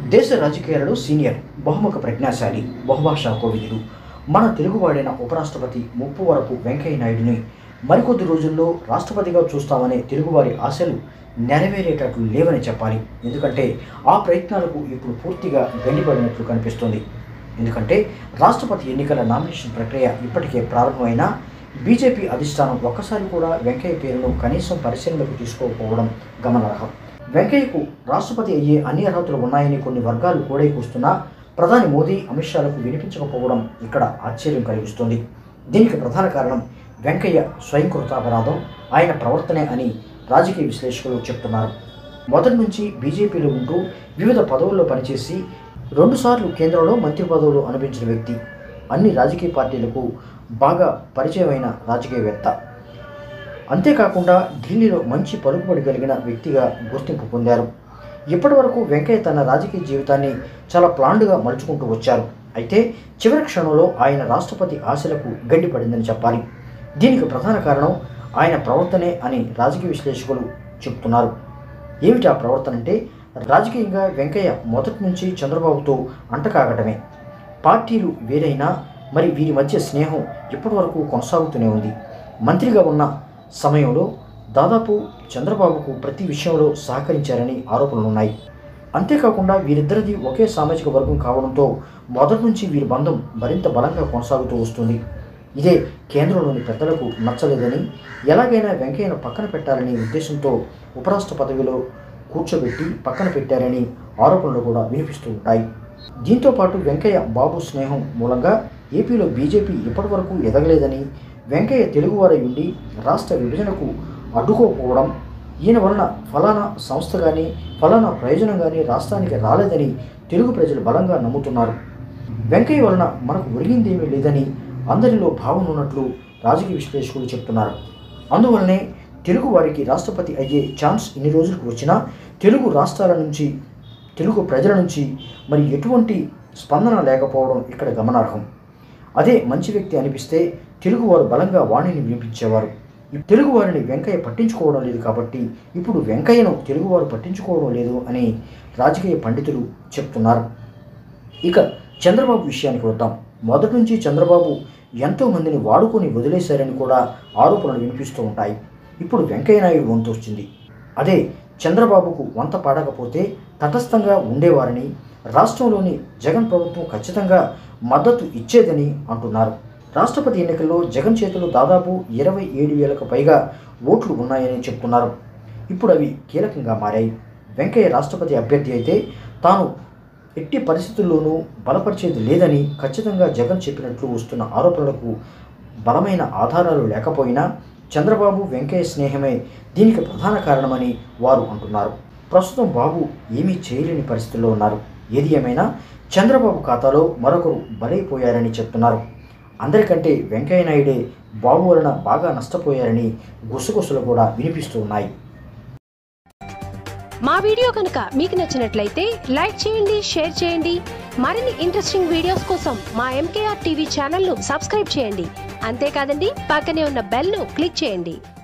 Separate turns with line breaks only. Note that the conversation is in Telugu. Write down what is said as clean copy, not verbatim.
దేశ రాజకీయాలలో సీనియర్, బహుముఖ ప్రజ్ఞాశాలి, బహుభాషా కోవిదుడు, మన తెలుగువాడైన ఉపరాష్ట్రపతి ముప్పవరపు వెంకయ్య నాయుడిని మరికొద్ది రోజుల్లో రాష్ట్రపతిగా చూస్తామనే తెలుగువారి ఆశలు నెరవేరేటట్లు లేవని చెప్పాలి. ఎందుకంటే ఆ ప్రయత్నాలకు ఇప్పుడు పూర్తిగా గండిపడినట్లు కనిపిస్తుంది. ఎందుకంటే రాష్ట్రపతి ఎన్నికల నామినేషన్ ప్రక్రియ ఇప్పటికే ప్రారంభమైనా బీజేపీ అధిష్టానం ఒక్కసారి కూడా వెంకయ్య పేరును కనీసం పరిశీలనకు తీసుకోకపోవడం గమనార్హం. వెంకయ్యకు రాష్ట్రపతి అయ్యే అన్ని అర్హతలు ఉన్నాయని కొన్ని వర్గాలు కూస్తున్నా ప్రధాని మోదీ, అమిత్ షాలకు వినిపించకపోవడం ఇక్కడ ఆశ్చర్యం కలిగిస్తుంది. దీనికి ప్రధాన కారణం వెంకయ్య స్వయంకృతాపరాధం, ఆయన ప్రవర్తనే అని రాజకీయ విశ్లేషకులు చెప్తున్నారు. మొదటి నుంచి బీజేపీలో ఉంటూ వివిధ పదవుల్లో పనిచేసి 2 సార్లు కేంద్రంలో మంత్రి పదవులు అనుభవించిన వ్యక్తి, అన్ని రాజకీయ పార్టీలకు బాగా పరిచయమైన రాజకీయవేత్త, అంతేకాకుండా ఢిల్లీలో మంచి పలుకుబడి కలిగిన వ్యక్తిగా గుర్తింపు పొందారు. ఇప్పటి వరకు వెంకయ్య తన రాజకీయ జీవితాన్ని చాలా ప్లాన్డ్గా మలుచుకుంటూ వచ్చారు. అయితే చివరి క్షణంలో ఆయన రాష్ట్రపతి ఆశలకు గడ్డిపడిందని చెప్పాలి. దీనికి ప్రధాన కారణం ఆయన ప్రవర్తనే అని రాజకీయ విశ్లేషకులు చెబుతున్నారు. ఏమిటి ఆ ప్రవర్తన అంటే, రాజకీయంగా వెంకయ్య మొదటి నుంచి చంద్రబాబుతో అంటకాగటమే. పార్టీలు వేరైనా మరి వీరి మధ్య స్నేహం ఇప్పటి వరకు కొనసాగుతూనే ఉంది. మంత్రిగా ఉన్న సమయంలో దాదాపు చంద్రబాబుకు ప్రతి విషయంలో సహకరించారని ఆరోపణలున్నాయి. అంతేకాకుండా వీరిద్దరిది ఒకే సామాజిక వర్గం కావడంతో మొదటి నుంచి వీరి బంధం మరింత బలంగా కొనసాగుతూ వస్తుంది. ఇదే కేంద్రంలోని పెద్దలకు నచ్చలేదని, ఎలాగైనా వెంకయ్యను పక్కన పెట్టాలనే ఉద్దేశంతో ఉపరాష్ట్ర పదవిలో కూర్చోబెట్టి పక్కన పెట్టారని ఆరోపణలు కూడా వినిపిస్తూ ఉంటాయి. దీంతో పాటు వెంకయ్య బాబు స్నేహం మూలంగా ఏపీలో బీజేపీ ఇప్పటి వరకు ఎదగలేదని, వెంకయ్య తెలుగువారై ఉండి రాష్ట్ర విభజనకు అడ్డుకోకపోవడం, ఈయన వలన ఫలానా సంస్థ కానీ ఫలానా ప్రయోజనం కానీ రాష్ట్రానికి రాలేదని తెలుగు ప్రజలు బలంగా నమ్ముతున్నారు. వెంకయ్య వలన మనకు ఒరిగిందేమీ లేదని అందరిలో భావన ఉన్నట్లు రాజకీయ విశ్లేషకులు చెప్తున్నారు. అందువల్లనే తెలుగు వారికి రాష్ట్రపతి అయ్యే ఛాన్స్ ఇన్ని రోజులకు వచ్చినా తెలుగు రాష్ట్రాల నుంచి, తెలుగు ప్రజల నుంచి మరి ఎటువంటి స్పందన లేకపోవడం ఇక్కడ గమనార్హం. అదే మంచి వ్యక్తి అనిపిస్తే తెలుగువారు బలంగా వాణిని వినిపించేవారు. తెలుగువారిని వెంకయ్య పట్టించుకోవడం లేదు కాబట్టి ఇప్పుడు వెంకయ్యను తెలుగువారు పట్టించుకోవడం లేదు అని రాజకీయ పండితులు చెప్తున్నారు. ఇక చంద్రబాబు విషయానికి వద్దాం. మొదటి నుంచి చంద్రబాబు ఎంతోమందిని వాడుకొని వదిలేశారని కూడా ఆరోపణలు వినిపిస్తూ ఉంటాయి. ఇప్పుడు వెంకయ్య నాయుడు వంతు వచ్చింది. అదే చంద్రబాబుకు వంత పాడకపోతే తటస్థంగా ఉండేవారని, రాష్ట్రంలోని జగన్ ప్రభుత్వం ఖచ్చితంగా మద్దతు ఇచ్చేదని అంటున్నారు. రాష్ట్రపతి ఎన్నికల్లో జగన్ చేతిలో దాదాపు 27,000కు పైగా ఓట్లు ఉన్నాయని చెప్తున్నారు. ఇప్పుడు అవి కీలకంగా మారాయి. వెంకయ్య రాష్ట్రపతి అభ్యర్థి అయితే తాను ఎట్టి పరిస్థితుల్లోనూ బలపరిచేది లేదని ఖచ్చితంగా జగన్ చెప్పినట్లు వస్తున్న ఆరోపణలకు బలమైన ఆధారాలు లేకపోయినా చంద్రబాబు వెంకయ్య స్నేహమే దీనికి ప్రధాన కారణమని వారు అంటున్నారు. ప్రస్తుతం బాబు ఏమీ చేయలేని పరిస్థితుల్లో ఉన్నారు. ఏది ఏమైనా చంద్రబాబు ఖాతాలో మరొకరు బలైపోయారని చెప్తున్నారు. అందరికంటే వెంకయ్య నాయుడే బాబు వలన బాగా నష్టపోయారని గుసగుసలు కూడా వినిపిస్తూ ఉన్నాయి.
మా వీడియో కనుక మీకు నచ్చినట్లయితే లైక్ చేయండి, షేర్ చేయండి. మరిన్ని ఇంట్రెస్టింగ్ వీడియోస్ కోసం మా MKR టీవీ ఛానల్ను సబ్స్క్రైబ్ చేయండి. అంతేకాదండి, పక్కనే ఉన్న బెల్ను క్లిక్ చేయండి.